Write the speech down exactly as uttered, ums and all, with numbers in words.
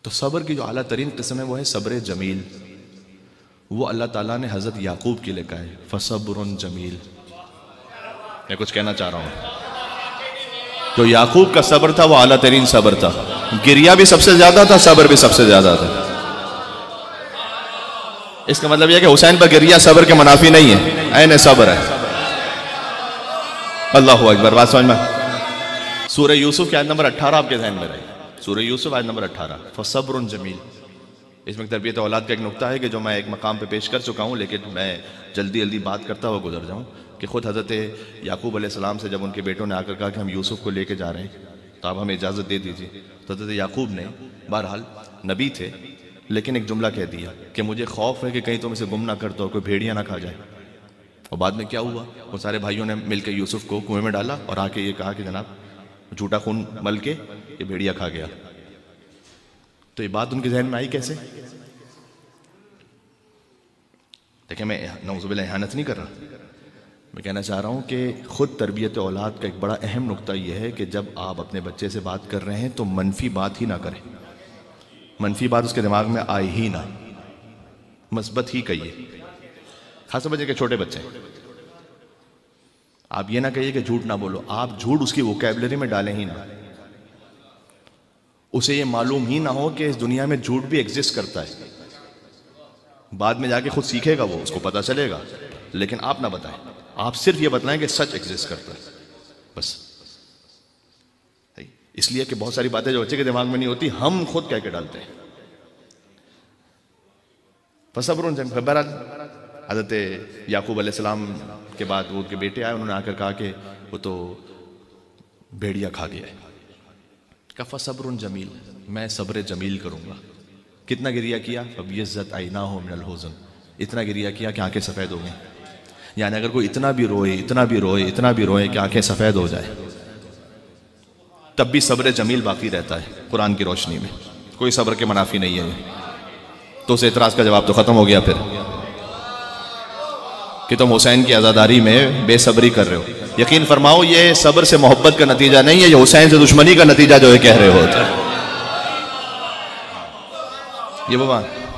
تو صبر کی جو اعلیٰ ترین قسم ہے وہ ہے صبر جمیل. وہ اللہ تعالیٰ نے حضرت یعقوب کے لیے کہا ہے فصبر جمیل. میں کچھ کہنا چاہ رہا ہوں. جو یعقوب کا صبر تھا وہ اعلیٰ ترین صبر تھا. گریہ بھی سب سے زیادہ تھا, صبر بھی سب سے زیادہ تھا. اس کا مطلب یہ کہ حسین پر گریہ صبر کے منافی نہیں ہے, عین صبر ہے. اللہ اکبر. بات سمجھ میں. سورہ یوسف کی آیت نمبر اٹھارہ آپ کے ذہن میں رہے. سورہ یوسف آیت نمبر اٹھارہ فصبر جمیل. اس میں تربیت اولاد کا ایک نقطہ ہے کہ جو میں ایک مقام پہ پیش کر چکا ہوں, لیکن میں جلدی جلدی بات کرتا ہوا گزر جاؤں کہ خود حضرت یعقوب علیہ السلام سے جب ان کے بیٹوں نے آ کر کہا کہ ہم یوسف کو لے کے جا رہے ہیں تو آپ ہمیں اجازت دے دیجیے, تو حضرت یعقوب نے بہرحال نبی تھے لیکن ایک جملہ کہہ دیا کہ مجھے خوف ہے کہ کہیں تم اسے گم نہ کرتا ہو, کوئی بھیڑیاں نہ کھا جائے. اور بعد میں کیا ہوا, وہ سارے بھائیوں نے مل کے یوسف کو کنویں میں ڈالا اور آ کے یہ کہا کہ جناب جھوٹا خون مل کے یہ بھیڑیا کھا گیا. تو یہ بات ان کے ذہن میں آئی کیسے؟ دیکھیں میں نعوذ باللہ احانت نہیں کر رہا, میں کہنا چاہ رہا ہوں کہ خود تربیت اولاد کا ایک بڑا اہم نقطہ یہ ہے کہ جب آپ اپنے بچے سے بات کر رہے ہیں تو منفی بات ہی نہ کریں, منفی بات اس کے دماغ میں آئے ہی نہ, مثبت ہی کہیے. خاص بچے کے چھوٹے بچے آپ یہ نہ کہیے کہ جھوٹ نہ بولو, آپ جھوٹ اس کی ووکیبلری میں ڈالیں ہی نہ. اسے یہ معلوم ہی نہ ہو کہ اس دنیا میں جھوٹ بھی ایگزسٹ کرتا ہے. بعد میں جا کے خود سیکھے گا, وہ اس کو پتہ چلے گا, لیکن آپ نہ بتائیں. آپ صرف یہ بتلائیں کہ سچ ایگزسٹ کرتا ہے بس. اس لیے کہ بہت ساری باتیں جو بچے کے دماغ میں نہیں ہوتی ہم خود کہہ کے ڈالتے ہیں. فصبر جمیل. بہرحال حضرت یعقوب علیہ السلام کے بعد وہ کے بیٹے آئے, انہوں نے آ کر کہا کہ وہ تو بھیڑیا کھا گیا ہے. کہا فصبر جمیل, میں صبر جمیل کروں گا. کتنا گریہ کیا؟ فَبْيَزَّتْ عَيْنَاهُ مِنَ الْحُزْنِ. اتنا گریہ کیا کہ آنکھیں سفید ہو گئیں. یعنی اگر کوئی اتنا بھی روئے اتنا بھی روئے اتنا بھی روئے کہ آنکھیں سفید ہو جائے تب بھی صبر جمیل باقی رہتا ہے قرآن کی روشنی میں. کوئی صبر کے منافی نہیں ہے. تو اس اعتراض کا جواب تو ختم ہو گیا پھر کہ تم حسین کی عزاداری میں بے صبری کر رہے ہو. یقین فرماؤ یہ صبر سے محبت کا نتیجہ نہیں ہے, یہ حسین سے دشمنی کا نتیجہ جو ہے کہہ رہے ہو. یہ بابا